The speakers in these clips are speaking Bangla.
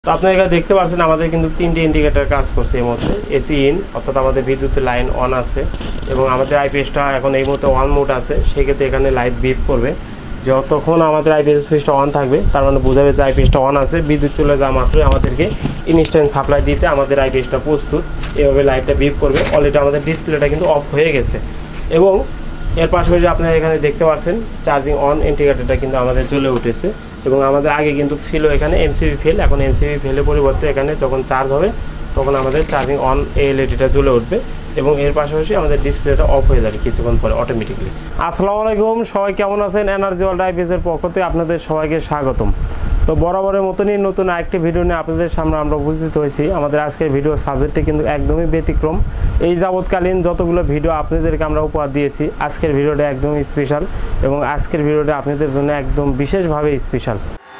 তো আপনারা এখানে দেখতে পাচ্ছেন আমাদের কিন্তু তিনটি ইন্ডিকেটর কাজ করছে এই মুহূর্তে। এসি ইন অর্থাৎ আমাদের বিদ্যুতের লাইন অন আছে এবং আমাদের আইপিএসটা এখন এই মুহূর্তে অন মোড আছে, সেক্ষেত্রে এখানে লাইট বিপ করবে। যতক্ষণ আমাদের আইপিএস সুইচটা অন থাকবে তার মানে বোঝাবে যে আইপিএসটা অন আছে। বিদ্যুৎ চলে যাওয়া মাত্রই আমাদেরকে ইনস্ট্যান্ট সাপ্লাই দিতে আমাদের আইপিএসটা প্রস্তুত। এভাবে লাইটটা বিপ করবে। অলরেডি আমাদের ডিসপ্লেটা কিন্তু অফ হয়ে গেছে এবং এর পাশাপাশি আপনারা এখানে দেখতে পাচ্ছেন চার্জিং অন ইন্ডিকেটরটা কিন্তু আমাদের জ্বলে উঠেছে এবং আমাদের আগে কিন্তু ছিল এখানে এমসিবি ফেল। এখন এমসিবি ফেলের পরিবর্তে এখানে যখন চার্জ হবে তখন আমাদের চার্জিং অন এলইডিটা জ্বলে উঠবে এবং এর পাশাপাশি আমাদের ডিসপ্লেটা অফ হয়ে যাবে কিছুক্ষণ পরে অটোমেটিকলি। আসসালামু আলাইকুম, সবাই কেমন আছেন? এনার্জি ওয়ার্ল্ড আইপিএসের পক্ষ থেকে আপনাদের সবাইকে স্বাগতম। তো বরাবরের মতনই নতুন আরেকটি ভিডিও নিয়ে আপনাদের সামনে আমরা উপস্থিত হয়েছি। আমাদের আজকের ভিডিও সাবজেক্টটি কিন্তু একদমই ব্যতিক্রম। এই যাবৎকালীন যতগুলো ভিডিও আপনাদেরকে আমরা উপহার দিয়েছি, আজকের ভিডিওটা একদমই স্পেশাল এবং আজকের ভিডিওটা আপনাদের জন্য একদম বিশেষভাবে স্পেশাল।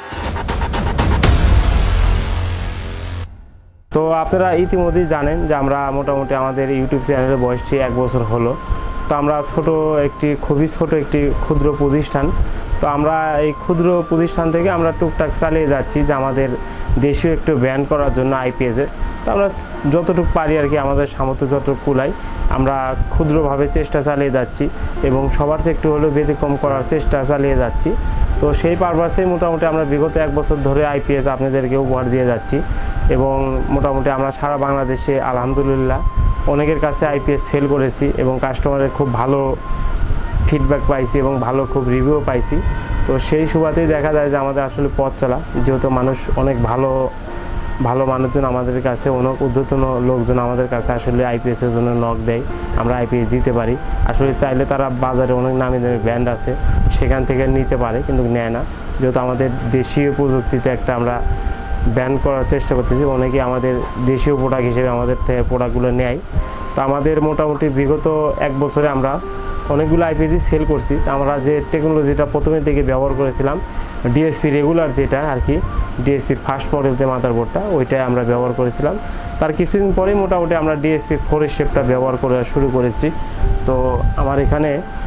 তো আপনারা ইতিমধ্যেই জানেন যে আমরা মোটামুটি আমাদের ইউটিউব চ্যানেলের বয়সটি 1 বছর হলো। তো আমরা খুবই ছোট একটি ক্ষুদ্র প্রতিষ্ঠান। তো আমরা এই ক্ষুদ্র প্রতিষ্ঠান থেকে আমরা টুকটাক চালিয়ে যাচ্ছি যে আমাদের দেশীয় একটু ব্যান্ড করার জন্য আইপিএসের। তো আমরা যতটুকু পারি আর কি, আমাদের সামর্থ্য যতটুকু কুলাই আমরা ক্ষুদ্রভাবে চেষ্টা চালিয়ে যাচ্ছি এবং সবার চেয়ে একটু হলেও ব্যতিক্রম করার চেষ্টা চালিয়ে যাচ্ছি। তো সেই পারপাসেই মোটামুটি আমরা বিগত 1 বছর ধরে আইপিএস আপনাদেরকে উপহার দিয়ে যাচ্ছি এবং মোটামুটি আমরা সারা বাংলাদেশে আলহামদুলিল্লাহ অনেকের কাছে আইপিএস সেল করেছি এবং কাস্টমারের খুব ভালো ফিডব্যাক পাইছি এবং খুব রিভিউ পাইছি। তো সেই সুবাদেই দেখা যায় যে আমাদের আসলে পথ চলা, যেহেতু অনেক ভালো মানুষজন আমাদের কাছে, অনেক ঊর্ধ্বতন লোকজন আমাদের কাছে আসলে আইপিএসের জন্য নক দেয়, আমরা আইপিএস দিতে পারি। আসলে চাইলে তারা বাজারে অনেক নামি দামি ব্র্যান্ড আছে সেখান থেকে নিতে পারে, কিন্তু নেয় না। যেহেতু আমাদের দেশীয় প্রযুক্তিতে আমরা ব্যান্ড করার চেষ্টা করতেছি, অনেকে আমাদের দেশীয় প্রোডাক্ট হিসেবে আমাদের থেকে প্রোডাক্টগুলো নেয়। তো আমাদের মোটামুটি বিগত 1 বছরে আমরা অনেকগুলো আইপিএস সেল করছি। আমরা যে টেকনোলজিটা প্রথমে থেকে ব্যবহার করেছিলাম, ডিএসপি রেগুলার যেটা আর কি, ডিএসপি ফার্স্ট মডেল যে মাদারবোর্ডটা, ওইটাই আমরা ব্যবহার করেছিলাম। তার কিছুদিন পরেই মোটামুটি আমরা ডিএসপি 4 শেপটা ব্যবহার করা শুরু করেছি। তো আমার এখানে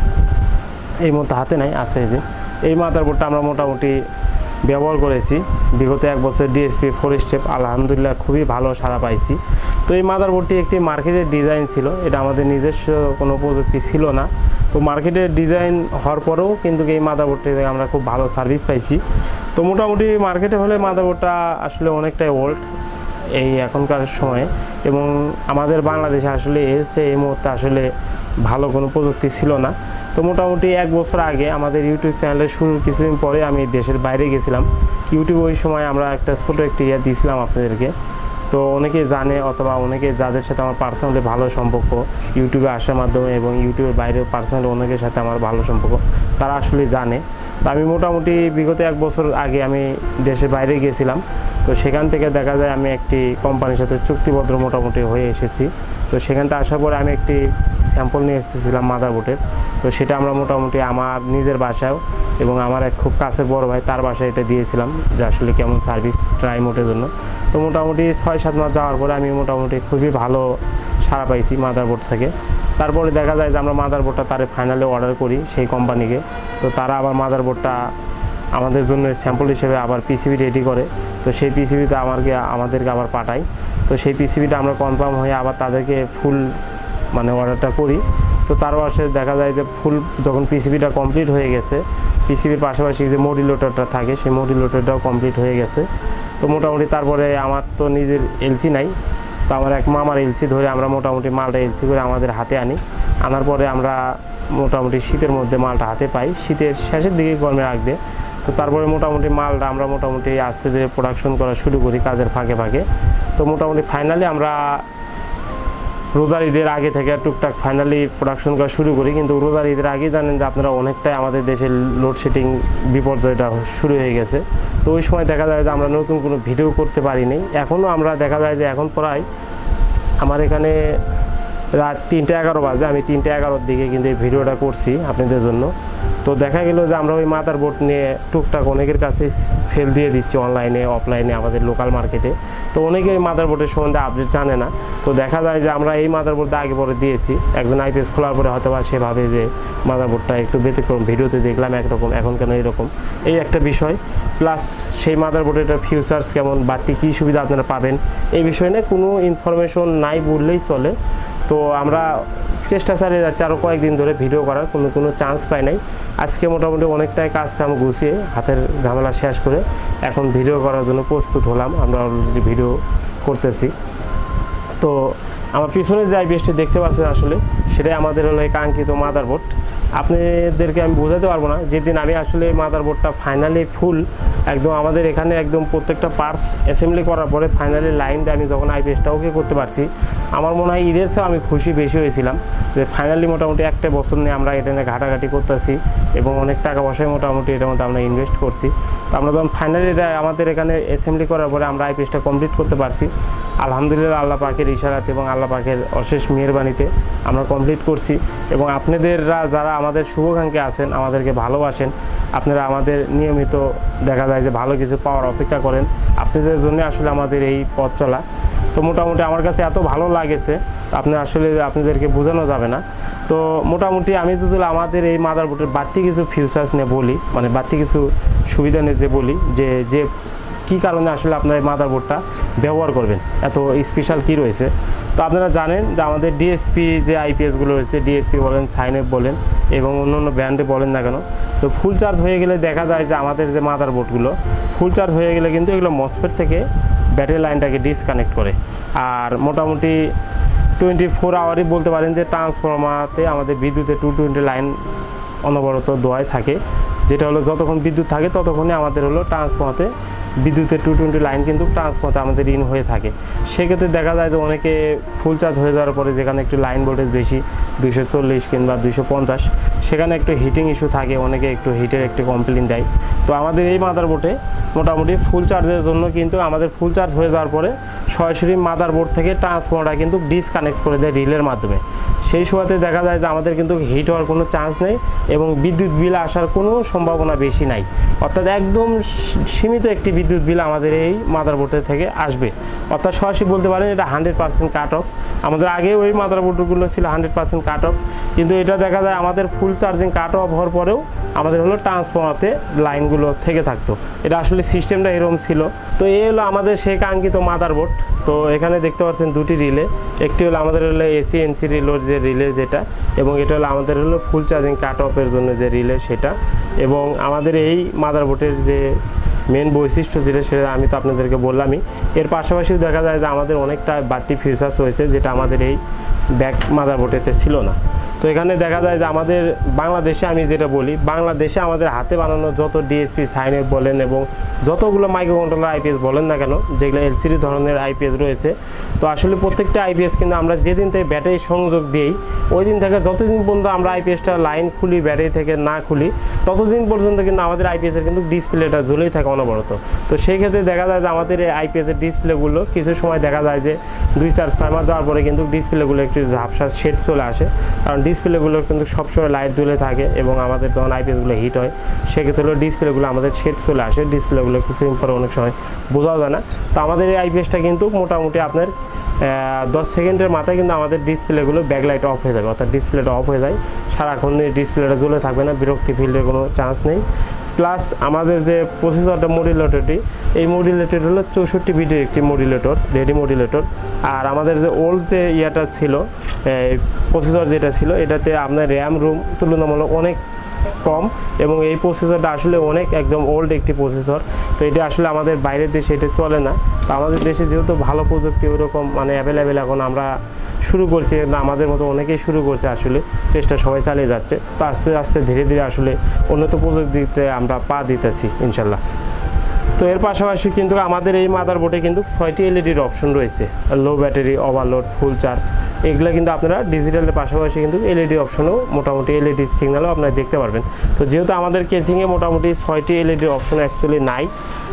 এই মতো হাতে নাই আছে যে এই মাদারবোর্ডটা আমরা মোটামুটি ব্যবহার করেছি বিগত 1 বছর ডিএসপি 4 স্টেপ। আলহামদুলিল্লাহ খুবই ভালো সাড়া পাইছি। তো এই মাদারবোর্ডটি একটি মার্কেটের ডিজাইন ছিল, এটা আমাদের নিজস্ব কোনো প্রযুক্তি ছিল না। তো মার্কেটের ডিজাইন হওয়ার পরেও কিন্তু এই মাদারবোর্ডটি থেকে আমরা খুব ভালো সার্ভিস পাইছি। তো মোটামুটি মার্কেটে হলে মাদারবোর্ডটা আসলে অনেকটাই ওল্ড এই এখনকার সময়ে এবং আমাদের বাংলাদেশে আসলে এই মুহূর্তে আসলে ভালো কোনো প্রযুক্তি ছিল না। তো মোটামুটি 1 বছর আগে আমাদের ইউটিউব চ্যানেলের শুরুর কিছুদিন পরে আমি দেশের বাইরে গেছিলাম। ইউটিউবে ওই সময় আমরা ছোট একটি দিয়েছিলাম আপনাদেরকে। তো অনেকে জানে অথবা অনেকে যাদের সাথে আমার পার্সোনালি ভালো সম্পর্ক ইউটিউবে আসার মাধ্যমে এবং ইউটিউবের বাইরেও পার্সোনালি অনেকের সাথে আমার ভালো সম্পর্ক, তারা আসলে জানে। তো আমি মোটামুটি বিগত 1 বছর আগে আমি দেশের বাইরে গিয়েছিলাম। তো সেখান থেকে দেখা যায় আমি একটি কোম্পানির সাথে চুক্তিপত্র মোটামুটি হয়ে এসেছি। তো সেখান থেকে আসার পরে আমি একটি স্যাম্পল নিয়ে এসেছিলাম মাদারবোর্ডের। তো সেটা আমরা মোটামুটি আমার নিজের বাসায়ও এবং আমার এক খুব কাছের বড় ভাই তার বাসায় এটা দিয়েছিলাম যে আসলে কেমন সার্ভিস ট্রাই মোটের জন্য। তো মোটামুটি 6-7 মাস যাওয়ার পরে আমি মোটামুটি খুবই ভালো সাড়া পাইছি মাদারবোর্ড থেকে। তারপরে দেখা যায় যে আমরা মাদারবোর্ডটা তারে ফাইনালি অর্ডার করি সেই কোম্পানিকে। তো তারা আবার মাদারবোর্ডটা আমাদের জন্য স্যাম্পল হিসেবে আবার পিসিবি রেডি করে। তো সেই পিসিবিটা আমাদেরকে আবার পাঠায়। তো সেই পিসিবিটা আমরা কনফার্ম হয়ে আবার তাদেরকে ফুল অর্ডারটা করি। তো তার পাশে দেখা যায় যে ফুল যখন পিসিবিটা কমপ্লিট হয়ে গেছে, পিসিবির পাশাপাশি যে মডিউলেটরটা থাকে সেই মডিউলেটরটাও কমপ্লিট হয়ে গেছে। তো মোটামুটি তারপরে আমার তো নিজের এলসি নাই, তো আমার এক মামার এলসি ধরে আমরা মোটামুটি মালটা এলসি করে আমাদের হাতে আনার পরে আমরা মোটামুটি শীতের মধ্যে মালটা হাতে পাই, শীতের শেষের দিকে গরমের আগে। তো তারপরে মোটামুটি মালটা আমরা মোটামুটি আস্তে ধীরে প্রোডাকশন করা শুরু করি কাজের ফাঁকে। তো মোটামুটি ফাইনালি আমরা রোজার ঈদের আগে থেকে টুকটাক ফাইনালি প্রোডাকশন করা শুরু করি। কিন্তু রোজার ঈদের আগেই জানেন যে আপনারা অনেকটাই আমাদের দেশের লোডশেডিং বিপর্যয়টা শুরু হয়ে গেছে। তো ওই সময় দেখা যায় যে আমরা নতুন কোনো ভিডিও করতে পারিনি। এখনও আমরা দেখা যায় যে এখন প্রায় আমার এখানে রাত 3টা 11 বাজে, আমি 3টা 11-র দিকে কিন্তু এই ভিডিওটা করছি আপনাদের জন্য। তো দেখা গেল যে আমরা ওই মাদারবোর্ড নিয়ে টুকটাক অনেকের কাছে সেল দিয়ে দিচ্ছি অনলাইনে অফলাইনে আমাদের লোকাল মার্কেটে। তো অনেকে এই মাদারবোর্ডের সম্বন্ধে আপডেট জানে না। তো দেখা যায় যে আমরা এই মাদারবোর্ডটা আগে পরে দিয়েছি, একজন আইপিএস খোলার পরে হয়তো বা সে ভাবে যে মাদারবোর্ডটা একটু ব্যতিক্রম, ভিডিওতে দেখলাম একরকম, এখন কেন এরকম, এই একটা বিষয়। প্লাস সেই মাদারবোর্ডের ফিউচার্স কেমন, বাড়তি কী সুবিধা আপনারা পাবেন, এই বিষয়ে নিয়ে কোনো ইনফরমেশন নাই বললেই চলে। তো আমরা চেষ্টা চালিয়ে যাচ্ছি আরও কয়েকদিন ধরে ভিডিও করার, কোনো চান্স পাই নাই। আজকে মোটামুটি অনেকটাই কাজ কাম গুছিয়ে হাতের ঝামেলা শেষ করে এখন ভিডিও করার জন্য প্রস্তুত হলাম। আমরা অলরেডি ভিডিও করতেছি। তো আমার পিছনে যে আইপিএসটি দেখতে পাচ্ছেন আসলে সেটাই আমাদের হলো এই কাঙ্ক্ষিত মাদারবোর্ড। আপনাদেরকে আমি বোঝাতে পারবো না, যেদিন আমি আসলে মাদারবোর্ডটা ফাইনালি ফুল একদম আমাদের এখানে একদম প্রত্যেকটা পার্টস অ্যাসেম্বলি করার পরে ফাইনালি লাইন দিয়ে আমি যখন আইপিএসটা ওকে করতে পারছি, আমার মনে হয় ঈদের চেয়ে আমি খুশি বেশি হয়েছিলাম যে ফাইনালি মোটামুটি একটা বছর নিয়ে আমরা এটা নিয়ে ঘাটাঘাটি করতেছি এবং অনেক টাকা পয়সায় মোটামুটি এটার মধ্যে আমরা ইনভেস্ট করছি। তো আমরা যখন ফাইনালি এটা আমাদের এখানে অ্যাসেম্বলি করার পরে আমরা আইপিএসটা কমপ্লিট করতে পারছি, আলহামদুলিল্লাহ আল্লাহ পাকের ইশারাতে এবং আল্লাহ পাকের অশেষ মেহেরবানিতে আমরা কমপ্লিট করছি। এবং আপনাদেররা যারা আমাদের শুভাকাঙ্ক্ষী আছেন, আমাদেরকে ভালোবাসেন, আপনারা আমাদের নিয়মিত দেখা যায় যে ভালো কিছু পাওয়ার অপেক্ষা করেন, আপনাদের জন্য আসলে আমাদের এই পথ চলা। তো মোটামুটি আমার কাছে এত ভালো লাগেছে আপনাদেরকে বোঝানো যাবে না। তো মোটামুটি আমি যদি আমাদের এই মাদারবোর্ডের বাড়তি কিছু ফিউচার্স নিয়ে বলি, মানে বাড়তি কিছু সুবিধা নিয়ে যে বলি যে কী কারণে আসলে আপনার এই মাদারবোর্ডটা ব্যবহার করবেন, এত স্পেশাল কী রয়েছে। তো আপনারা জানেন যে আমাদের ডিএসপি যে আইপিএসগুলো রয়েছে, ডিএসপি বলেন, সাইনওয়েভ বলেন এবং অন্য ব্র্যান্ডে বলেন না কেন, তো ফুল চার্জ হয়ে গেলে দেখা যায় যে আমাদের যে মাদারবোর্ডগুলো ফুল চার্জ হয়ে গেলে কিন্তু এগুলো মসফেট থেকে ব্যাটারি লাইনটাকে ডিসকানেক্ট করে। আর মোটামুটি 24 আওয়ারই বলতে পারেন যে ট্রান্সফরমারতে আমাদের বিদ্যুতে 220 লাইন অনবরত দোয়ায় থাকে, যেটা হলো যতক্ষণ বিদ্যুৎ থাকে ততক্ষণই আমাদের হলো ট্রান্সফরমারতে বিদ্যুতের 220 লাইন কিন্তু ট্রান্সফরমারতে আমাদের ইন হয়ে থাকে। সেক্ষেত্রে দেখা যায় যে অনেকে ফুল চার্জ হয়ে যাওয়ার পরে যেখানে একটু লাইন ভোল্টেজ বেশি 240 কিংবা 250 সেখানে একটু হিটিং ইস্যু থাকে, অনেকে একটু হিটের একটু কমপ্লেন দেয়। তো আমাদের এই মাদারবোর্ডে মোটামুটি ফুল চার্জের জন্য কিন্তু আমাদের ফুল চার্জ হয়ে যাওয়ার পরে সরাসরি মাদারবোর্ড থেকে ট্রান্সফরমারটা কিন্তু ডিসকানেক্ট করে দেয় রিলের মাধ্যমে। সেই সময়তে দেখা যায় যে আমাদের কিন্তু হিট হওয়ার কোনো চান্স নেই এবং বিদ্যুৎ বিল আসার কোনো সম্ভাবনা বেশি নাই, অর্থাৎ একদম সীমিত একটি বিদ্যুৎ বিল আমাদের এই মাদারবোর্ডের থেকে আসবে। অর্থাৎ সরাসরি বলতে পারেন এটা 100% কাট অফ। আমাদের আগে ওই মাদারবোর্ডগুলো ছিল 100% কাট অফ, কিন্তু এটা দেখা যায় আমাদের ফুল চার্জিং কাট অফ হওয়ার পরেও আমাদের হলো ট্রান্সফরমারতে লাইনগুলো থেকে থাকতো। এটা আসলে সিস্টেমটা এরকম ছিল। তো এই হলো আমাদের সেই কাঙ্ক্ষিত মাদারবোর্ড। তো এখানে দেখতে পাচ্ছেন দুটি রিলে, একটি হলো আমাদের হলো এসি এনসি রিলোর যে রিলে যেটা, এবং এটা হলো আমাদের হলো ফুল চার্জিং কাট অফের জন্য যে রিলে সেটা। এবং আমাদের এই মাদারবোর্ডের যে মেন বৈশিষ্ট্য যেটা সেটা আমি তো আপনাদেরকে বললামই। এর পাশাপাশিও দেখা যায় যে আমাদের অনেকটা বাড়তি ফিচার্স রয়েছে যেটা আমাদের এই ব্যাক মাদারবোর্ডেতে ছিল না। তো এখানে দেখা যায় যে আমাদের বাংলাদেশে আমি যেটা বলি, বাংলাদেশে আমাদের হাতে বানানো যত ডিএসপি সাইনওয়েভ বলেন এবং যতগুলো মাইক্রো কন্ট্রোলার আইপিএস বলেন না কেন, যেগুলো এলসিডি ধরনের আইপিএস রয়েছে, তো আসলে প্রত্যেকটা আইপিএস কিন্তু আমরা যেদিন থেকে ব্যাটারি সংযোগ দিই ওই দিন থেকে যতদিন পর্যন্ত আমরা আইপিএসটা লাইন খুলি ব্যাটারি থেকে না খুলি ততদিন পর্যন্ত কিন্তু আমাদের আইপিএসের কিন্তু ডিসপ্লেটা জ্বলেই থাকে অনবরত। তো সেই ক্ষেত্রে দেখা যায় যে আমাদের এই আইপিএসের ডিসপ্লেগুলো কিছু সময় দেখা যায় যে 2-4 মাস যাওয়ার পরে কিন্তু ডিসপ্লেগুলো একটু ঝাপসা শেড চলে আসে, কারণ ডিসপ্লেগুলো কিন্তু সবসময় লাইট জ্বলে থাকে এবং আমাদের যখন আইপিএসগুলো হিট হয় সেক্ষেত্রে হলো ডিসপ্লেগুলো আমাদের শেড চলে আসে, ডিসপ্লেগুলো কিছুদিন পরে অনেক সময় বোঝাও যায় না। তো আমাদের এই আইপিএসটা কিন্তু মোটামুটি আপনার 10 সেকেন্ডের মাথায় কিন্তু আমাদের ডিসপ্লেগুলো ব্যাকলাইট অফ হয়ে যাবে, অর্থাৎ ডিসপ্লেটা অফ হয়ে যায়, সারাক্ষণ ডিসপ্লেটা জ্বলে থাকবে না, বিরক্তি ফিল্ডের কোনো চান্স নেই। প্লাস আমাদের যে প্রসেসরটা মডুলেটরটি, এই মডুলেটর হলো 64 বিটের একটি মডুলেটর, রেডি মডুলেটর। আর আমাদের যে ওল্ড যে ইয়াটা ছিল প্রসেসর যেটা ছিল এটাতে আপনার র্যাম রুম তুলনামূলক অনেক কম এবং এই প্রসেসরটা আসলে অনেক একদম ওল্ড একটি প্রসেসর। তো এটা আসলে আমাদের বাইরের দেশে এটা চলে না। তো আমাদের দেশে যেহেতু ভালো প্রযুক্তি ওইরকম মানে অ্যাভেলেবেল এখন আমরা শুরু করছি, আমাদের মতো অনেকেই শুরু করছে, আসলে চেষ্টা সবাই চালিয়ে যাচ্ছে। তো আস্তে আস্তে ধীরে ধীরে আসলে উন্নত প্রযুক্তিতে আমরা পা দিতেছি ইনশাল্লাহ। তো এর পাশাপাশি কিন্তু আমাদের এই মাদারবোর্ডে কিন্তু 6টি এলইডির অপশন রয়েছে, low battery, overload, full charge, এগুলো কিন্তু আপনারা ডিজিটালের পাশাপাশি কিন্তু এলইডি অপশনও মোটামুটি এলইডি সিগন্যালও আপনারা দেখতে পারবেন। তো যেহেতু আমাদের কেসিংয়ে মোটামুটি 6টি এলইডি অপশন অ্যাকচুয়ালি নাই,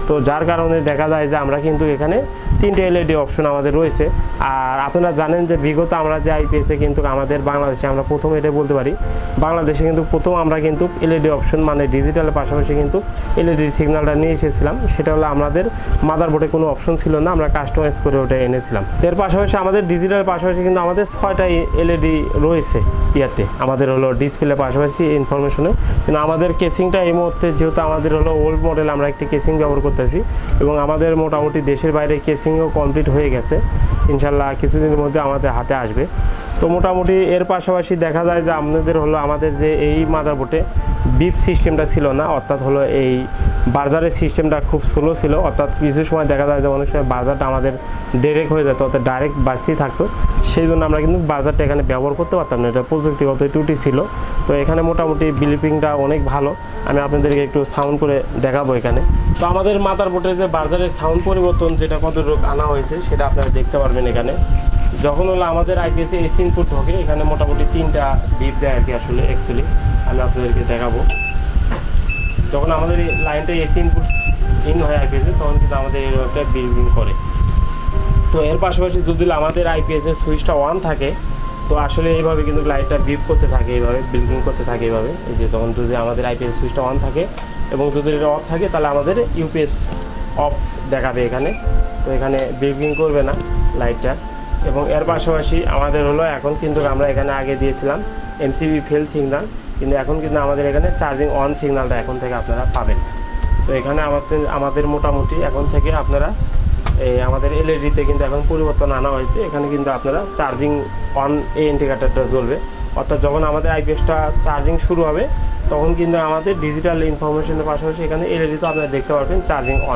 তো যার কারণে দেখা যায় যে আমরা কিন্তু এখানে 3টে এলইডি অপশন আমাদের রয়েছে। আর আপনারা জানেন যে বিগত আমরা যে আইপিএসে কিন্তু আমাদের বাংলাদেশে আমরা প্রথম এটা বলতে পারি, বাংলাদেশে কিন্তু প্রথম আমরা কিন্তু এলইডি অপশন মানে ডিজিটালের পাশাপাশি কিন্তু এলইডি সিগন্যালটা নিয়ে এসেছিলাম। সেটা হলো আমাদের মাদারবোর্ডে কোনো অপশন ছিল না, আমরা কাস্টমাইজ করে ওটা এনেছিলাম। তো এর পাশাপাশি আমাদের ডিজিটালের পাশাপাশি কিন্তু আমাদের 6টা এলইডি রয়েছে ইয়াতে, আমাদের হলো ডিসপ্লে পাশাপাশি ইনফরমেশনে। কিন্তু আমাদের কেসিংটা এই মুহূর্তে যেহেতু আমাদের হলো ওল্ড মডেল, আমরা একটি কেসিং ব্যবহার করতেছি এবং আমাদের মোটামুটি দেশের বাইরে কেসিংও কমপ্লিট হয়ে গেছে, ইনশাল্লাহ কিছুদিনের মধ্যে আমাদের হাতে আসবে। তো মোটামুটি এর পাশাপাশি দেখা যায় যে আপনাদের হলো আমাদের যে এই মাদারবোর্ডে বিপ সিস্টেমটা ছিল না, অর্থাৎ হলো এই বার্জারের সিস্টেমটা খুব স্লো ছিল, অর্থাৎ কিছু সময় দেখা যায় যে অনেক সময় বার্জারটা আমাদের ডাইরেক্ট হয়ে যেত, অর্থাৎ ডাইরেক্ট বাজতেই থাকতো। সেই জন্য আমরা কিন্তু বার্জারটা এখানে ব্যবহার করতে পারতাম না, এটা প্রযুক্তিগত ত্রুটি ছিল। তো এখানে মোটামুটি বিলিপিংটা অনেক ভালো, আমি আপনাদেরকে একটু সাউন্ড করে দেখাবো এখানে। তো আমাদের মাদারবোর্ডের যে বার্জারের সাউন্ড পরিবর্তন যেটা কতটুকু আনা হয়েছে সেটা আপনারা দেখতে পারবেন এখানে। যখন হলো আমাদের আইপিএসে এসি ইনপুট ঢোকে, এখানে মোটামুটি 3টা বিপ দেয় আর কি, আসলে অ্যাকচুয়ালি আমি আপনাদেরকে দেখাবো। যখন আমাদের এই লাইনটা এসি ইনপুট ইন হয় আইপিএসে, তখন কিন্তু আমাদের এইভাবে বিপিং করে। তো এর পাশাপাশি যদি আমাদের আইপিএসের সুইচটা অন থাকে, তো আসলে এইভাবে কিন্তু লাইটটা বিপ করতে থাকে, এইভাবে বিল্ডিং করতে থাকে এইভাবে। এই যে তখন যদি আমাদের আইপিএস সুইচটা অন থাকে এবং যদি এটা অফ থাকে, তাহলে আমাদের ইউপিএস অফ দেখাবে এখানে। তো এখানে বিল্ডিং করবে না লাইটটা। এবং এর পাশাপাশি আমাদের হলো এখন কিন্তু আমরা এখানে আগে দিয়েছিলাম এমসিবি ফেল সিগনাল, কিন্তু এখন কিন্তু আমাদের এখানে চার্জিং অন সিগনালটা এখন থেকে আপনারা পাবেন। তো এখানে আমাদের মোটামুটি এখন থেকে আপনারা এই আমাদের এলইডিতে কিন্তু এখন পরিবর্তন আনা হয়েছে, এখানে কিন্তু আপনারা চার্জিং অন এই ইন্ডিকেটারটা জ্বলবে, অর্থাৎ যখন আমাদের আইপিএসটা চার্জিং শুরু হবে তখন কিন্তু আমাদের ডিজিটাল ইনফরমেশনের পাশাপাশি এখানে এলইডিতে আপনারা দেখতে পারবেন চার্জিং অন।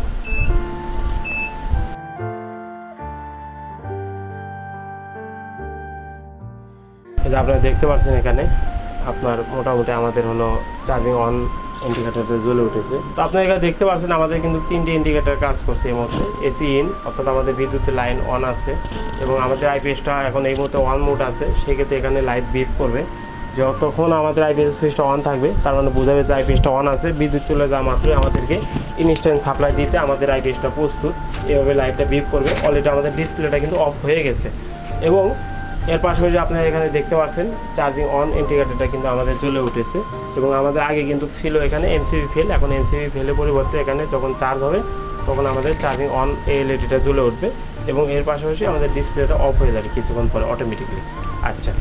এটা আপনারা দেখতে পাচ্ছেন এখানে আপনার মোটামুটি আমাদের হলো চার্জিং অন ইন্ডিকেটারটা জ্বলে উঠেছে। তো আপনারা এখানে দেখতে পাচ্ছেন আমাদের কিন্তু 3টে ইন্ডিকেটার কাজ করছে এই মুহূর্তে। এসি ইন, অর্থাৎ আমাদের বিদ্যুতের লাইন অন আছে এবং আমাদের আইপিএসটা এখন এই মুহূর্তে অন মোড আছে, সেক্ষেত্রে এখানে লাইট বিপ করবে। যতক্ষণ আমাদের আইপিএস সুইচটা অন থাকবে তার মানে বোঝাবে যে আইপিএসটা অন আছে, বিদ্যুৎ চলে যাওয়া মাত্রই আমাদেরকে ইনস্ট্যান্ট সাপ্লাই দিতে আমাদের আইপিএসটা প্রস্তুত, এভাবে লাইটটা বিপ করবে। অলরেডি আমাদের ডিসপ্লেটা কিন্তু অফ হয়ে গেছে। এবং এর পাশাপাশি আপনারা এখানে দেখতে পাচ্ছেন চার্জিং অন ইন্ডিকেটরটা কিন্তু আমাদের জ্বলে উঠেছে এবং আমাদের আগে কিন্তু ছিল এখানে এমসিবি ফেল, এখন এমসিবি ফেলের পরিবর্তে এখানে যখন চার্জ হবে তখন আমাদের চার্জিং অন এলইডিটা জ্বলে উঠবে এবং এর পাশাপাশি আমাদের ডিসপ্লেটা অফ হয়ে যাবে কিছুক্ষণ পরে অটোমেটিকলি। আচ্ছা,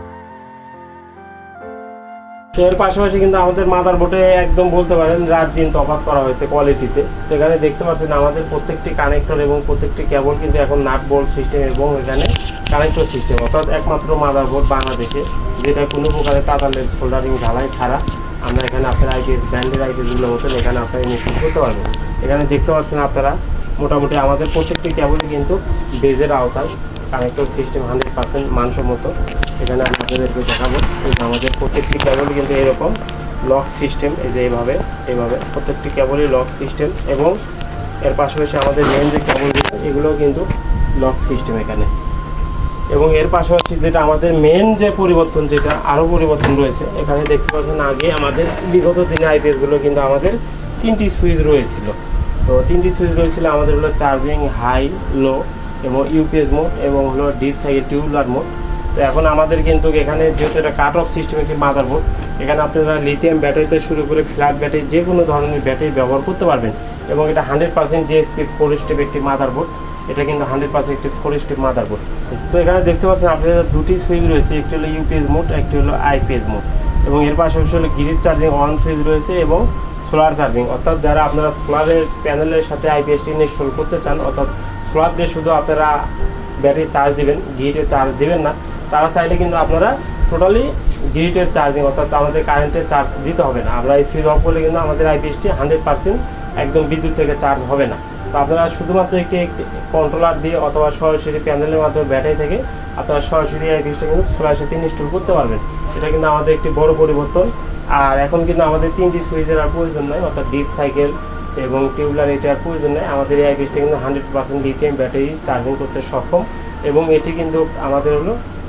তো এর পাশাপাশি কিন্তু আমাদের মাদারবোর্ডে একদম বলতে পারেন রাত দিন তফাৎ করা হয়েছে কোয়ালিটিতে। তো এখানে দেখতে পাচ্ছেন আমাদের প্রত্যেকটি কানেক্টর এবং প্রত্যেকটি কেবল কিন্তু এখন নাট বোল্ট সিস্টেম এবং এখানে কানেক্টর সিস্টেম, অর্থাৎ একমাত্র মাদারবোর্ড বাংলাদেশে যেটা কোনো প্রকারের তাতালের সোল্ডারিং ঢালাই ছাড়া আমরা এখানে আপনার আইপিএস ব্র্যান্ডের আইপিএসগুলোর মতন এখানে আপনারা ইনস্টল করতে পারবেন। এখানে দেখতে পাচ্ছেন আপনারা মোটামুটি আমাদের প্রত্যেকটি কেবলই কিন্তু বেজের আওতায়, কানেক্টর সিস্টেম 100% মানসম্মত। এখানে আমি আপনাদেরকে দেখাবো এই আমাদের প্রত্যেকটি কেবলই কিন্তু এরকম লক সিস্টেম, এই যে এইভাবে প্রত্যেকটি কেবলই লক সিস্টেম এবং এর পাশাপাশি আমাদের মেন যে কেবলগুলো এগুলোও কিন্তু লক সিস্টেম এখানে। এবং এর পাশাপাশি যেটা আমাদের মেন যে পরিবর্তন, যেটা আরও পরিবর্তন রয়েছে এখানে দেখতে পাচ্ছেন, আগে আমাদের বিগত দিনে আইপিএসগুলো কিন্তু আমাদের 3টি সুইচ রয়েছিল। তো 3টি সুইচ রয়েছিল আমাদের হলো চার্জিং হাই, লো এবং ইউপিএস মোড এবং হলো ডিপ সাইকেল টিউবুলার মোড। তো এখন আমাদের কিন্তু এখানে যেহেতু এটা কাট অফ সিস্টেম একটি মাদারবোর্ড, এখানে আপনারা লিথিয়াম ব্যাটারিতে শুরু করে ফ্ল্যাট ব্যাটারি যে কোনো ধরনের ব্যাটারি ব্যবহার করতে পারবেন এবং এটা 100% ডিএসপি 4 স্টেপ একটি মাদারবোর্ড, এটা কিন্তু 100% একটি 4 স্টেপ মাদারবোর্ড। তো এখানে দেখতে পাচ্ছেন আপনাদের 2টি সুইচ রয়েছে, একটি হলো ইউপিএস মোড, একটি হলো আইপিএস মোড এবং এর পাশাপাশি হলো গ্রিড চার্জিং অন সুইচ রয়েছে এবং সোলার চার্জিং, অর্থাৎ যারা আপনারা সোলারের প্যানেলের সাথে আইপিএসটি ইনস্টল করতে চান, অর্থাৎ সোলার দিয়ে শুধু আপনারা ব্যাটারি চার্জ দিবেন, গ্রিডে চার্জ দিবেন না, তারা চাইলে কিন্তু আপনারা টোটালি গ্রিডের চার্জিং, অর্থাৎ আমাদের কারেন্টের চার্জ দিতে হবে না। আমরা এই সুইচ অফ করলে কিন্তু আমাদের আইপিএসটি 100% একদম বিদ্যুৎ থেকে চার্জ হবে না। তো আপনারা শুধুমাত্র একটি কন্ট্রোলার দিয়ে অথবা সরাসরি প্যানেলের মাধ্যমে ব্যাটারি থেকে আপনারা সরাসরি আইপিএসটা কিন্তু সোলার সাথে ইনস্টল করতে পারবেন। এটা কিন্তু আমাদের একটি বড় পরিবর্তন। আর এখন কিন্তু আমাদের 3টি সুইচের আর প্রয়োজন নয়, অর্থাৎ ডিপ সাইকেল এবং টিউবলার এটার প্রয়োজন নেই। আমাদের এই আইপিএসটা কিন্তু 100% লিথিয়াম ব্যাটারি চার্জিং করতে সক্ষম এবং এটি কিন্তু আমাদের হলো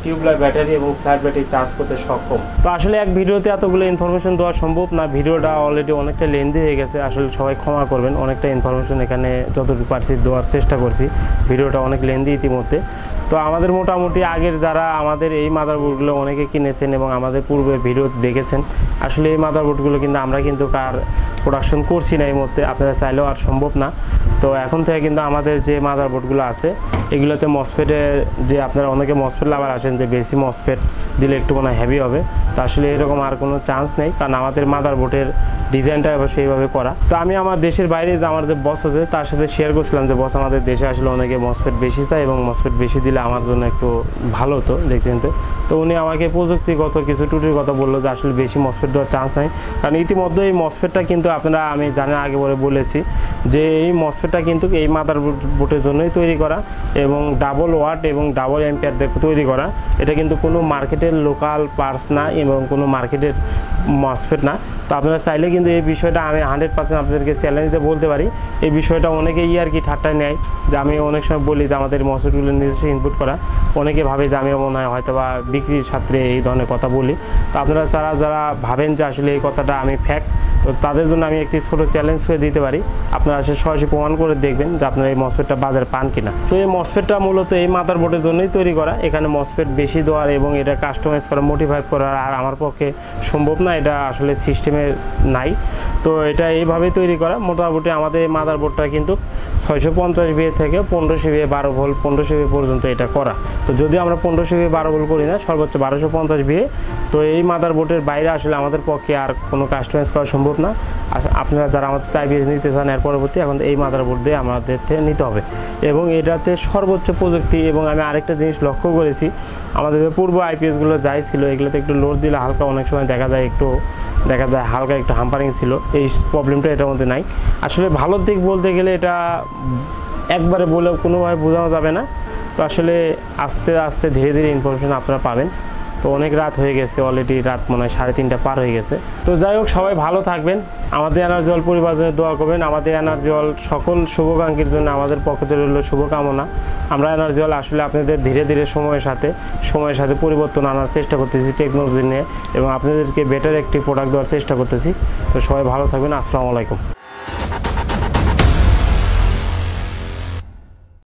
টিউবলার ব্যাটারি এবং ফ্ল্যাট ব্যাটারি চার্জ করতে সক্ষম। তো আসলে এক ভিডিওতে এতগুলো ইনফরমেশন দেওয়া সম্ভব না, ভিডিওটা অলরেডি অনেকটা লেন্দি হয়ে গেছে, আসলে সবাই ক্ষমা করবেন। অনেকটা ইনফরমেশন এখানে যতটুকু পারছি দেওয়ার চেষ্টা করছি, ভিডিওটা অনেক লেন্দি ইতিমধ্যে। তো আমাদের মোটামুটি আগের যারা আমাদের এই মাদারবোর্ডগুলো অনেকে কিনেছেন এবং আমাদের পূর্বের ভিডিওতে দেখেছেন, আসলে এই মাদারবোর্ডগুলো কিন্তু আমরা কিন্তু কার প্রোডাকশন করছি না এই মুহূর্তে, আপনারা চাইলেও আর সম্ভব না। তো এখন থেকে কিন্তু আমাদের যে মাদারবোর্ডগুলো আছে এগুলোতে মসফেটের যে আপনারা অনেকে মসফেট লাভার আছেন যে বেশি মসফেট দিলে একটু মনে হয় হেভি হবে, তো আসলে এরকম আর কোনো চান্স নেই, কারণ আমাদের মাদারবোর্ডের ডিজাইনটা সেইভাবে করা। তো আমি আমার দেশের বাইরে যে আমার যে বস আছে তার সাথে শেয়ার করছিলাম যে বস আমাদের দেশে আসলে অনেকে মসফেট বেশি চায় এবং মসফেট বেশি দিলে আমার জন্য একটু ভালো হতো দেখতে। তো উনি আমাকে প্রযুক্তিগত কিছু ত্রুটির কথা বললো যে আসলে বেশি মসফেট দেওয়ার চান্স নাই, কারণ ইতিমধ্যে এই মসফেটটা কিন্তু আপনারা আমি জানি আগে পরে বলেছি যে এই মসফেটটা কিন্তু এই মাদারবোর্ডের জন্যই তৈরি করা এবং ডাবল ওয়াট এবং ডাবল অ্যাম্পিয়ার দিয়ে তৈরি করা। এটা কিন্তু কোনো মার্কেটের লোকাল পার্টস না এবং কোনো মার্কেটের মসফেট না। তো আপনারা চাইলে কিন্তু এই বিষয়টা আমি 100% আপনাদেরকে চ্যালেঞ্জ দিয়ে বলতে পারি, এই বিষয়টা অনেকেই আর কি ঠাট্টায় নেয় যে আমি অনেক সময় বলি যে আমাদের মসফেটগুলো নিজস্ব ইনপুট করা, অনেকে ভাবে যে আমি মনে হয় হয়তো বা বিক্রির ছাত্রে এই ধরনের কথা বলি। তো আপনারা যারা ভাবেন যে আসলে এই কথাটা আমি ফ্যাক্ট, তো তাদের জন্য আমি একটি ছোটো চ্যালেঞ্জ হয়ে দিতে পারি, আপনারা সে সরাসরি প্রমাণ করে দেখবেন যে আপনারা এই মসফেটটা বাজারে পান কিনা। তো এই মসফেটটা মূলত এই মাদারবোর্ডের জন্যই তৈরি করা, এখানে মসফেট বেশি দেওয়ার এবং এটা কাস্টমাইজ করা মোটিফাই করার আর আমার পক্ষে সম্ভব না, এটা আসলে সিস্টেমে নাই। তো এটা এইভাবেই তৈরি করা। মোটামুটি আমাদের এই মাদারবোর্ডটা কিন্তু 650 VA থেকে 1500 VA 12 ভোল্ট 1500 VA পর্যন্ত এটা করা। তো যদি আমরা 1500 VA 12 ভোল্ট করি না, সর্বোচ্চ 1250 VA। তো এই মাদারবোর্ডের বাইরে আসলে আমাদের পক্ষে আর কোনো কাস্টমাইজ করা সম্ভব না। আপনারা যারা আমাদের আইপিএস নিতে চান এর পরবর্তী এখন এই মাদারবোর্ড দিয়ে আমাদের থেকে নিতে হবে এবং এটাতে সর্বোচ্চ প্রযুক্তি। এবং আমি আরেকটা জিনিস লক্ষ্য করেছি, আমাদের পূর্ব আইপিএসগুলো যাই ছিল এগুলোতে একটু লোড দিলে হালকা অনেক সময় দেখা যায় হালকা একটু হাম্পারিং ছিল, এই প্রবলেমটা এটার মধ্যে নাই। আসলে ভালো দিক বলতে গেলে এটা একবারে বলে কোনোভাবে বোঝানো যাবে না। তো আসলে আস্তে আস্তে ধীরে ধীরে ইনফরমেশন আপনারা পাবেন। তো অনেক রাত হয়ে গেছে, অলরেডি রাত মনে হয় 3:30 পার হয়ে গেছে। তো যাই হোক, সবাই ভালো থাকবেন, আমাদের এনার্জি অয়েল পরিবার জন্য দোয়া করবেন। আমাদের এনার্জি অয়েল সকল শুভাকাঙ্ক্ষীর জন্য আমাদের পক্ষ থেকে রইল শুভকামনা। আমরা এনার্জি অয়েল আসলে আপনাদের ধীরে ধীরে সময়ের সাথে পরিবর্তন আনার চেষ্টা করতেছি টেকনোলজি নিয়ে এবং আপনাদেরকে বেটার একটি প্রোডাক্ট দেওয়ার চেষ্টা করতেছি। তো সবাই ভালো থাকবেন, আসসালামু আলাইকুম।